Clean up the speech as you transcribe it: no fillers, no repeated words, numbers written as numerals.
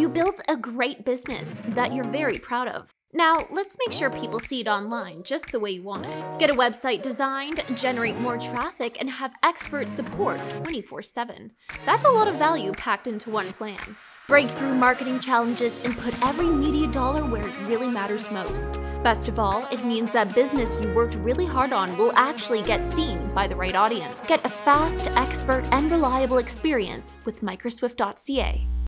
you built a great business that you're very proud of. Now, let's make sure people see it online just the way you want it. Get a website designed, generate more traffic, and have expert support 24/7. That's a lot of value packed into one plan. Break through marketing challenges and put every media dollar where it really matters most. Best of all, it means that business you worked really hard on will actually get seen by the right audience. Get a fast, expert, and reliable experience with Microswift.ca.